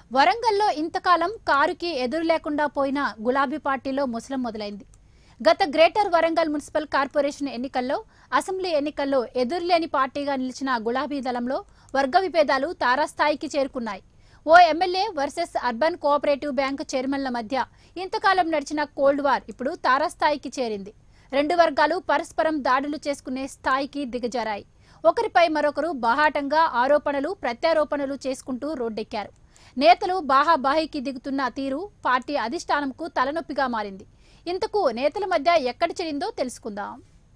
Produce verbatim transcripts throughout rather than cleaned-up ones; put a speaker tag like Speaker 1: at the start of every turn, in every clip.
Speaker 1: వరంగల్లో ఇంతకాలం కారుకి ఎదురు లేకుండా పోయిన గులాబీ పార్టీలో ముసలం మొదలైంది. గత గ్రేటర్ వరంగల్ మున్సిపల్ కార్పొరేషన్ ఎన్నికల్లో, అసెంబ్లీ ఎన్నికల్లో ఎదురులేని పార్టీగా నిలిచిన గులాబీ దళంలో వర్గ విభేదాలు తారాస్థాయికి చేరుకున్నాయి. ఓ MLA versus urban cooperative bank చైర్మన్ల మధ్య ఇంతకాలం నడిచిన కోల్డ్ వార్ ఇప్పుడు తారాస్థాయికి చేరింది. రెండు వర్గాలు పరస్పరం దాడులు చేసుకునే స్థాయికి దిగజారాయి. ఒకరిపై మరొకరు బాహాటంగా ఆరోపణలు ప్రత్యారోపణలు చేసుకుంటూ రోడ్డెక్కారు. నేతలు బాహాబాహికి దిగుతున్న తీరు పార్టీ అధిష్టానంకు తలనొప్పిగా మారింది. ఇంతకు నేతల మధ్య ఎక్కడ చెడిందో తెలుసుకుందాం.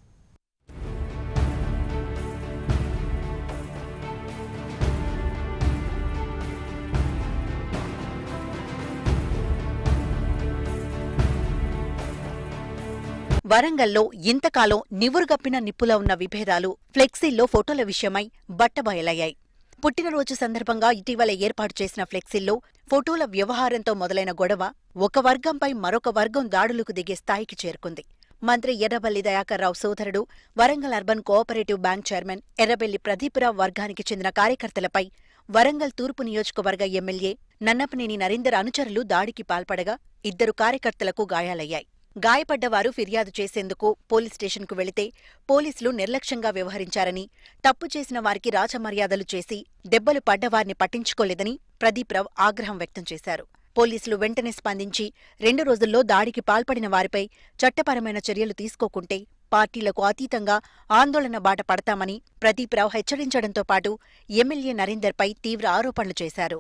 Speaker 2: వరంగల్లో ఇంతకాలం నివురుగప్పిన నిప్పులా ఉన్న విభేదాలు ఫ్లెక్సీల్లో ఫోటోల విషయమై బట్టబయలయ్యాయి. పుట్టినరోజు సందర్భంగా ఇటీవల ఏర్పాటు చేసిన ఫ్లెక్సీల్లో ఫోటోల వ్యవహారంతో మొదలైన గొడవ ఒక వర్గంపై మరొక వర్గం దాడులకు దిగే స్థాయికి చేరుకుంది. మంత్రి ఎర్రబెల్లి దయాకర్రావు సోదరుడు, Warangal urban cooperative bank chairman Errabelli Pradeep Rao వర్గానికి చెందిన కార్యకర్తలపై వరంగల్ తూర్పు నియోజకవర్గ ఎమ్మెల్యే నన్నపనేని నరేందర్ అనుచరులు దాడికి పాల్పడగా ఇద్దరు కార్యకర్తలకు గాయాలయ్యాయి. గాయపడ్డవారు ఫిర్యాదు చేసేందుకు పోలీస్ స్టేషన్కు వెళితే పోలీసులు నిర్లక్ష్యంగా వ్యవహరించారని, తప్పు చేసిన వారికి రాచమర్యాదలు చేసి దెబ్బలు పడ్డవారిని పట్టించుకోలేదని ప్రదీప్రావు ఆగ్రహం వ్యక్తం చేశారు. పోలీసులు వెంటనే స్పందించి రెండు రోజుల్లో దాడికి పాల్పడిన వారిపై చట్టపరమైన చర్యలు తీసుకోకుంటే పార్టీలకు అతీతంగా ఆందోళన బాట పడతామని ప్రదీప్రావు హెచ్చరించడంతో పాటు ఎమ్మెల్యే నరేందర్పై తీవ్ర ఆరోపణలు చేశారు.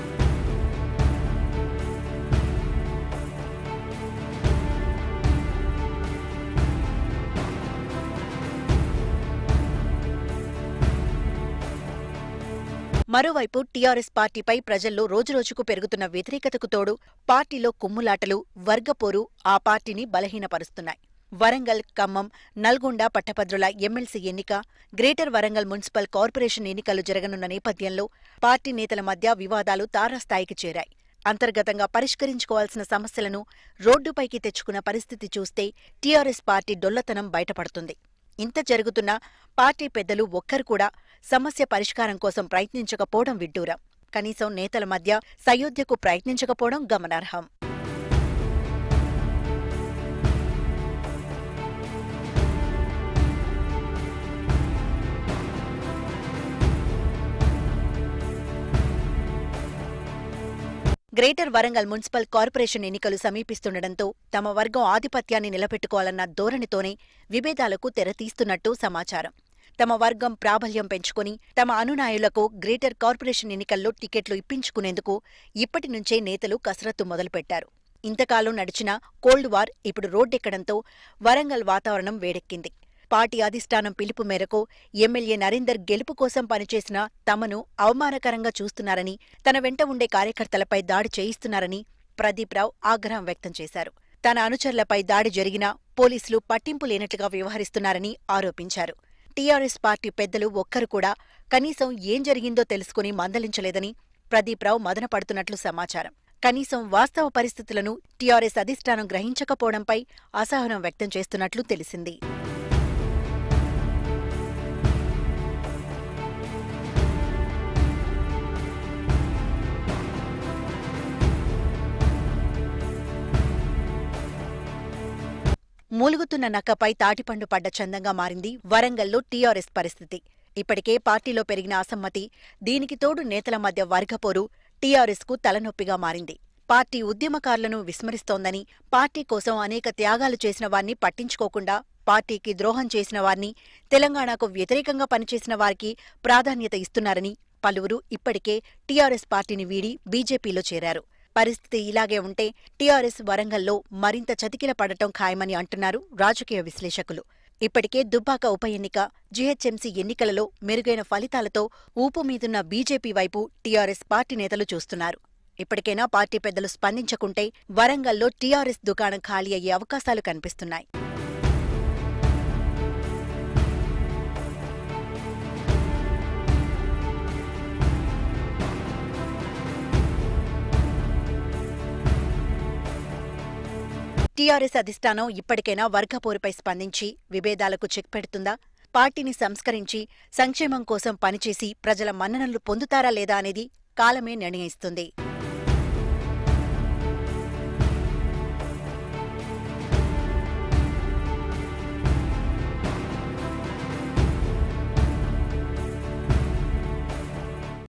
Speaker 2: మరోవైపు టీఆర్ఎస్ పార్టీపై ప్రజల్లో రోజురోజుకు పెరుగుతున్న వ్యతిరేకతకు తోడు పార్టీలో కుమ్ములాటలు, వర్గపోరు ఆ పార్టీని బలహీనపరుస్తున్నాయి. వరంగల్, ఖమ్మం, నల్గొండ పట్టభద్రుల ఎమ్మెల్సీ ఎన్నిక, గ్రేటర్ వరంగల్ మున్సిపల్ కార్పొరేషన్ ఎన్నికలు జరగనున్న నేపథ్యంలో పార్టీ నేతల మధ్య వివాదాలు తారాస్థాయికి చేరాయి. అంతర్గతంగా పరిష్కరించుకోవాల్సిన సమస్యలను రోడ్డుపైకి తెచ్చుకున్న పరిస్థితి చూస్తే టీఆర్ఎస్ పార్టీ డొల్లతనం బయటపడుతుంది. ఇంత జరుగుతున్నా పార్టీ పెద్దలు ఒక్కరు కూడా సమస్య పరిష్కారం కోసం ప్రయత్నించకపోవడం విడ్డూరం. కనీసం నేతల మధ్య సయోధ్యకు ప్రయత్నించకపోవడం గమనార్హం. గ్రేటర్ వరంగల్ మున్సిపల్ కార్పొరేషన్ ఎన్నికలు సమీపిస్తుండటంతో తమ వర్గం ఆధిపత్యాన్ని నిలబెట్టుకోవాలన్న ధోరణితోనే విభేదాలకు తెరతీస్తున్నట్టు సమాచారం. తమ వర్గం ప్రాబల్యం పెంచుకుని తమ అనునాయులకు గ్రేటర్ కార్పొరేషన్ ఎన్నికల్లో టికెట్లు ఇప్పించుకునేందుకు ఇప్పటి నుంచే నేతలు కసరత్తు మొదలుపెట్టారు. ఇంతకాలం నడిచిన కోల్డ్ వార్ ఇప్పుడు రోడ్డెక్కడంతో వరంగల్ వాతావరణం వేడెక్కింది. పార్టీ అధిష్టానం పిలుపు మేరకు ఎమ్మెల్యే నరేందర్ గెలుపు కోసం పనిచేసిన తమను అవమానకరంగా చూస్తున్నారని, తన వెంట ఉండే కార్యకర్తలపై దాడి చేయిస్తున్నారని ప్రదీప్రావు ఆగ్రహం వ్యక్తం చేశారు. తన అనుచరులపై దాడి జరిగినా పోలీసులు పట్టింపు లేనట్లుగా వ్యవహరిస్తున్నారని ఆరోపించారు. టీఆర్ఎస్ పార్టీ పెద్దలు ఒక్కరు కూడా కనీసం ఏం జరిగిందో తెలుసుకుని మందలించలేదని ప్రదీప్రావు మదనపడుతున్నట్లు సమాచారం. కనీసం వాస్తవ పరిస్థితులను టీఆర్ఎస్ అధిష్టానం గ్రహించకపోవడంపై అసహనం వ్యక్తం చేస్తున్నట్లు తెలిసింది. మూలుగుతున్న నక్కపై తాటిపండు పడ్డ చందంగా మారింది వరంగల్లో టీఆర్ఎస్ పరిస్థితి. ఇప్పటికే పార్టీలో పెరిగిన అసమ్మతి, దీనికి తోడు నేతల మధ్య వర్గపోరు టీఆర్ఎస్కు తలనొప్పిగా మారింది. పార్టీ ఉద్యమకారులను విస్మరిస్తోందని, పార్టీ కోసం అనేక త్యాగాలు చేసిన వారిని పట్టించుకోకుండా పార్టీకి ద్రోహం చేసిన వారిని, తెలంగాణకు వ్యతిరేకంగా పనిచేసిన వారికి ప్రాధాన్యత ఇస్తున్నారని పలువురు ఇప్పటికే టీఆర్ఎస్ పార్టీని వీడి బీజేపీలో చేరారు. పరిస్థితి ఇలాగే ఉంటే టీఆర్ఎస్ వరంగల్లో మరింత చతికిల పడటం ఖాయమని అంటున్నారు రాజకీయ విశ్లేషకులు. ఇప్పటికే దుబ్బాక ఉప ఎన్నిక, జీహెచ్ఎంసీ ఎన్నికలలో మెరుగైన ఫలితాలతో ఊపు మీదున్న బీజేపీ వైపు టీఆర్ఎస్ పార్టీ నేతలు చూస్తున్నారు. ఇప్పటికైనా పార్టీ పెద్దలు స్పందించకుంటే వరంగల్లో టీఆర్ఎస్ దుకాణం ఖాళీ అయ్యే అవకాశాలు కనిపిస్తున్నాయి. టీఆర్ఎస్ అధిష్టానం ఇప్పటికైనా వర్గపోరుపై స్పందించి విభేదాలకు చెక్ పెడుతుందా? పార్టీని సంస్కరించి సంక్షేమం కోసం పనిచేసి ప్రజల మన్ననలు పొందుతారా లేదా అనేది కాలమే నిర్ణయిస్తుంది.